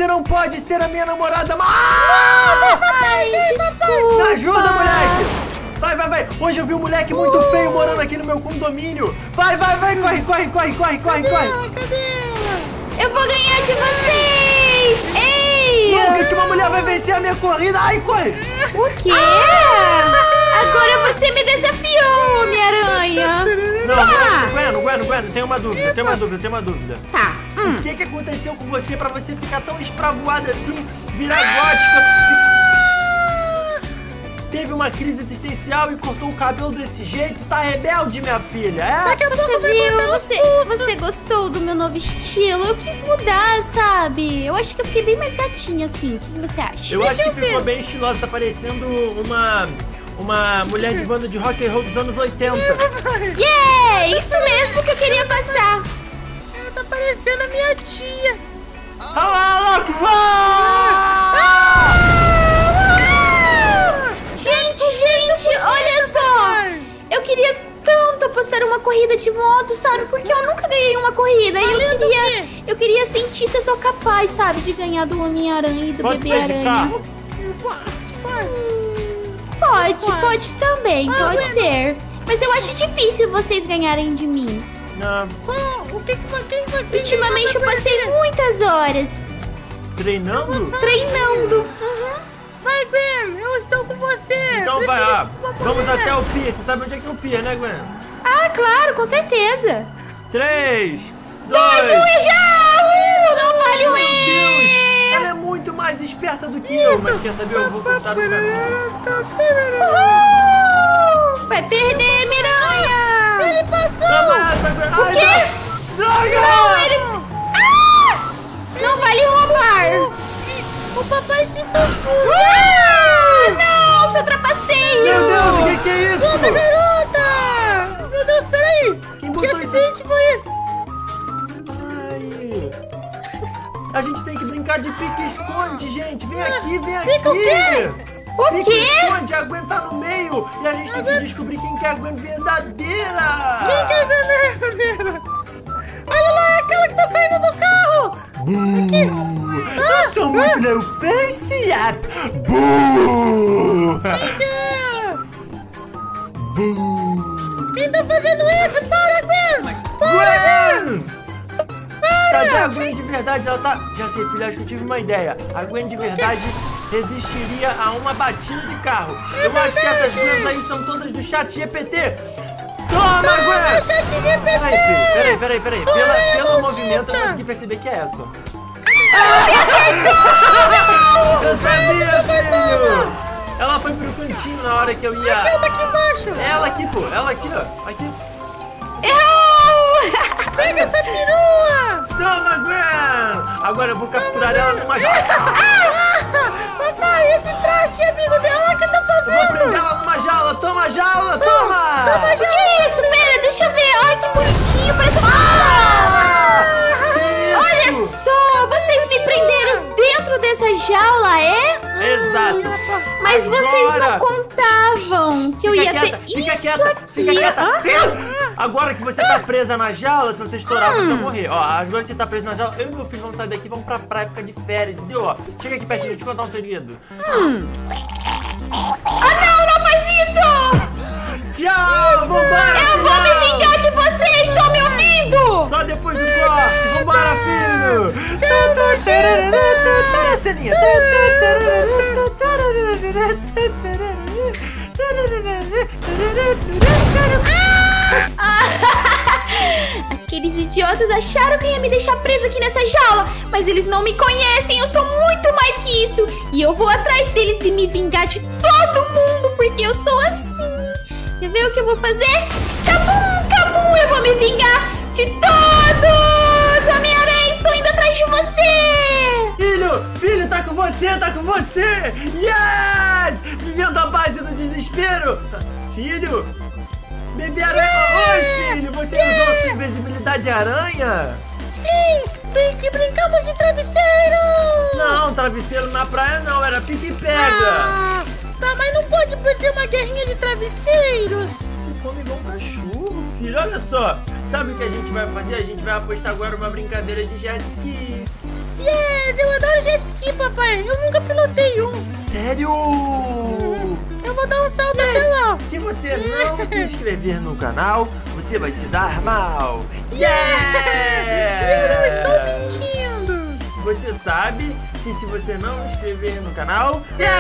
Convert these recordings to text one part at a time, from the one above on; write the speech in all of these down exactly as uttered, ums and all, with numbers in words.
não pode ser a minha namorada. Ah! Ai, desculpa. Me ajuda, moleque. Vai, vai, vai. Hoje eu vi um moleque muito uh. feio morando aqui no meu condomínio. Vai, vai, vai. Corre, corre, corre, corre, corre, cadê corre. Ela? Cadê ela? Eu vou ganhar de vocês. Ei. Nunca que uma mulher vai vencer a minha corrida. Ai, corre. O quê? Ah. Agora você me desafiou, Homem-Aranha. Não, Gwen, Gwen, Gwen, tem uma dúvida, tem uma dúvida, tem uma dúvida. Tá. Hum. O que que aconteceu com você pra você ficar tão espravoada assim, virar gótica? Teve uma crise existencial e cortou o cabelo desse jeito? Tá rebelde, minha filha, é? Você viu? Você, você gostou do meu novo estilo? Eu quis mudar, sabe? Eu acho que eu fiquei bem mais gatinha assim. O que você acha? Eu acho que ficou bem estilosa, tá parecendo uma... Uma mulher de banda de rock and roll dos anos oitenta. Yeah! Isso mesmo que eu queria passar. Ela tá parecendo a minha tia. Ah, louco! Ah! Gente, gente, olha só! Eu queria tanto apostar uma corrida de moto, sabe? Porque eu nunca ganhei uma corrida. E eu queria, eu queria sentir se eu sou capaz, sabe? De ganhar do Homem-Aranha e do Bebê-Aranha. Pode, pode também, ah, pode bueno. ser. Mas eu acho difícil vocês ganharem de mim. Não. Oh, o que que vai, quem vai, quem Ultimamente eu passei muitas horas. Treinando? Treinando. Uhum. Vai, Gwen, eu estou com você. Então vai lá, vamos até o pier. Você sabe onde é que é o pier, né, Gwen? Ah, claro, com certeza. Três, dois, um e já! Uh, não vale o E! Ela é muito mais esperta do que eu, mas quer saber? Eu vou contar no canal. Uhul! Vai perder, Miranha! Ele passou! Toma essa, Gwen! O quê? Droga! Não, ele... Ah! Não vale roubar! O papai se confunde! Ah! Não, seu trapaceiro! Meu Deus, o que, que é isso? Puta, garota! Meu Deus, peraí! Quem botou que isso? acidente foi esse? Ai... A gente tem que brincar de pique-esconde, gente. Vem aqui, vem aqui. Pique o quê? O quê? Pique-esconde, a Gwen tá no meio. E a gente tem que descobrir quem que é a Gwen verdadeira. Quem que é a Gwen verdadeira? Olha lá, aquela que tá saindo do carro. Buuu. Eu sou muito ah. no Face App. Buuu. Quem que é? Buuu. Quem tá fazendo isso? Para, Gwen. Para, Gwen. Cadê a Gwen de verdade? Ela tá... Já sei, filha, acho que eu tive uma ideia. A Gwen de verdade resistiria a uma batida de carro. É eu acho que essas Gwens aí são todas do chat G P T. Toma, Gwen! Chat G P T! Peraí, filho, peraí, peraí, peraí. Pela, pelo movimento eu consegui perceber que é essa. Eu sabia, filho! Ela foi pro cantinho na hora que eu ia... Aquela daqui embaixo! Ela aqui, pô. Ela aqui, ó. Aqui. Errou! Pega essa perua! Toma, Gwen! Agora eu vou capturar ela numa jaula. Papai, esse traste é amigo dela, o que tá fazendo? Vou prender ela numa jaula. Toma a jaula, toma! Toma a O que é isso? Pera, deixa eu ver. Ai, que bonitinho. Parece... Ah! Olha só, vocês me prenderam dentro dessa jaula, é? Exato. Mas Agora... vocês não contavam que eu Fica ia quieta, ter fica isso quieta, aqui. fica quieta. Ah? Agora que você tá presa na jaula, se você estourar, Hum. você vai morrer. Ó, agora que você tá preso na jaula, eu e meu filho vamos sair daqui, vamos pra praia, ficar de férias, entendeu? Ó, chega aqui pertinho, deixa eu te contar um segredo. Hum. Ah, não, não faz isso! Tchau, vambora, Eu filho. vou me vingar de vocês, estão me ouvindo? Só depois do corte, vambora, filho. Para a ceninha. Aqueles idiotas acharam que ia me deixar presa aqui nessa jaula, mas eles não me conhecem, eu sou muito mais que isso. E eu vou atrás deles e me vingar de todo mundo, porque eu sou assim. Quer ver o que eu vou fazer? Cabum, cabum, eu vou me vingar de todos! Homem-Aranha, estou indo atrás de você! Filho, filho, tá com você, tá com você! Yes! Vivendo a base do desespero! Filho? Bebê-aranha! Yeah! Oi, filho! Você yeah! usou sua invisibilidade aranha? Sim! Bem que brincamos de travesseiro! Não, travesseiro na praia não, era pique-pega! Ah, tá, mas não pode perder uma guerrinha de travesseiros! Você come igual um cachorro, filho! Olha só! Sabe o que a gente vai fazer? A gente vai apostar agora uma brincadeira de jet skis! Yes, eu adoro jet ski, papai. Eu nunca pilotei um. Sério? Eu vou dar um salto até lá. Se você não se inscrever no canal, você vai se dar mal. Eu não Yeah! estou mentindo. Você sabe que se você não se inscrever no canal, yes!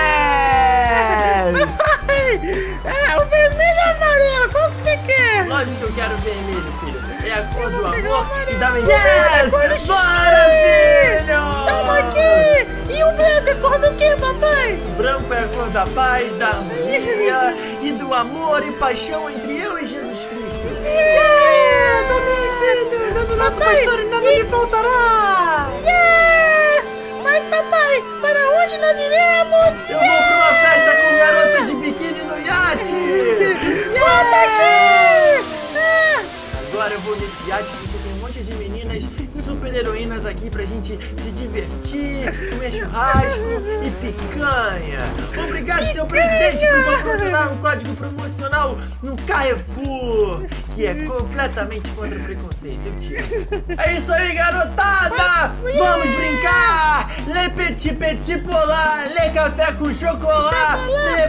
É, o vermelho e o amarelo, qual que você quer? Lógico que eu quero vermelho, filho. É a cor do pegar o amor e amarelo. da Yes! yes! Bora, Bora, filho! Toma aqui. E o branco é cor do quê, papai? O branco é a cor da paz, da harmonia e do amor e paixão entre eu e Jesus Cristo. Yes, Amém, filho! Deus, o nosso Papai, pastor, e nada e- lhe faltará! Yes! Mas, papai, para onde nós iremos? Eu vou pra uma festa com garotas de biquíni no iate! Volta aqui! Ah, Agora eu vou nesse iate porque tem um monte de meninas super heroínas aqui pra gente se divertir, comer churrasco e picanha. Obrigado, seu presidente, por proporcionar um código promocional no Carrefour, que é completamente contra o preconceito. Eu te amo. É isso aí, garotada! Vamos brincar! Le petit petit polar, le café com chocolate! Le...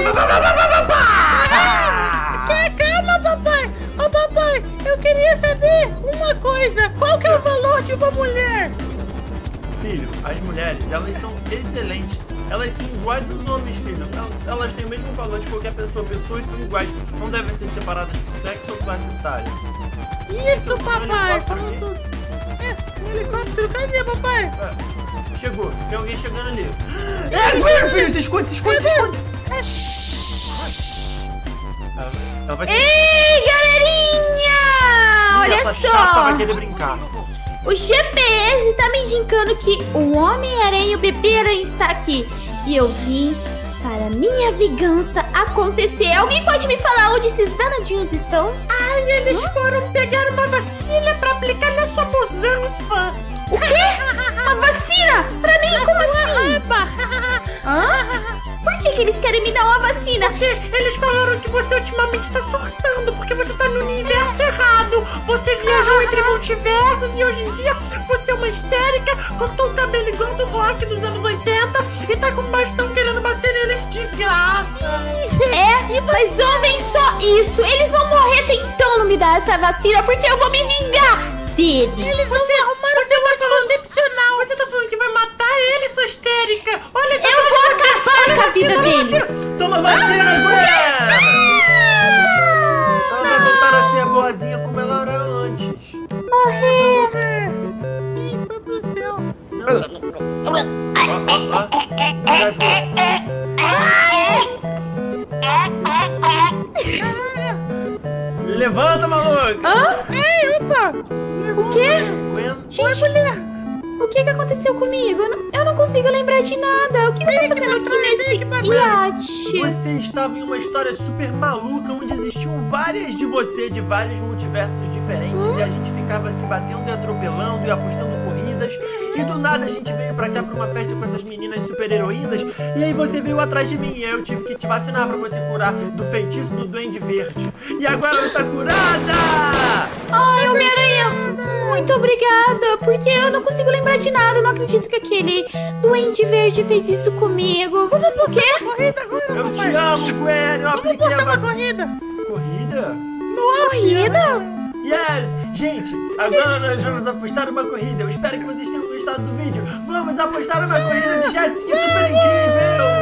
que- Calma, papai! Ô, papai, eu queria saber uma coisa. Qual que é o valor de uma mulher? Filho, as mulheres, elas são excelentes. Elas são iguais aos homens, filho. El- Elas têm o mesmo valor de qualquer pessoa. Pessoas são iguais. Não devem ser separadas por sexo ou classe etária. Isso, papai! helicóptero Falou aqui. tudo. É, um helicóptero, cadê, papai? É, chegou. Tem alguém chegando ali. É, Gwen, filho! Se esconde, se esconde, se esconde! É, shh. Ela, ela vai ser... Ei, galerinha! Olha Essa chata vai só! querer brincar. O G P S tá me indicando que o Homem-Aranha e o Bebê-Aranha está aqui. E eu vim para minha vingança acontecer. Alguém pode me falar onde esses danadinhos estão? Ai, eles foram pegar uma vacina pra aplicar na sua busanfa. O quê? Uma vacina? Pra mim? Como assim? Raba. Hã? Por que, que eles querem me dar uma vacina? Porque eles falaram que você ultimamente tá surtando, porque você tá no universo errado. Você viajou entre multiversos e hoje em dia você é uma histérica, cortou o cabelo igual do rock dos anos oitenta e tá com um bastão querendo bater neles de graça. É, mas ouvem só isso. Eles vão morrer tentando me dar essa vacina porque eu vou me vingar deles. Eles vão você, arrumaram você tá falando, concepcional. Você tá falando que vai matar ele, sua histérica. Olha, eu vou acabar com a vida deles. Toma vacina, Gwen! Ela vai voltar a ser a boazinha como ela era antes. Morrer. Ih, foi pro céu. Ó, ó, ó. Engasgou. Levanta, maluco! Hã? Ei, opa! O quê? Gwen, Gente, o que que aconteceu comigo? Eu não, eu não consigo lembrar de nada. O que, que eu tô fazendo aqui nesse iate? você estava em uma história super maluca onde existiam várias de você, de vários multiversos diferentes, e a gente ficava se batendo e atropelando e apostando corridas, e do nada a gente veio pra cá pra uma festa com essas meninas super heroínas, e aí você veio atrás de mim, e aí eu tive que te vacinar pra você curar do feitiço do Duende Verde. E agora você tá curada! Ai, Homem-Aranha, muito obrigada, porque eu não consigo lembrar de nada. Eu não acredito que aquele Duende Verde fez isso comigo. Por quê? Corrida agora, Eu papai. te amo, Gwen, eu apliquei a Vamos uma vacina. corrida. Corrida? Corrida? Yes! Gente, agora nós vamos apostar uma corrida. Eu espero que vocês tenham gostado do vídeo. Vamos apostar uma corrida de jet ski super incrível!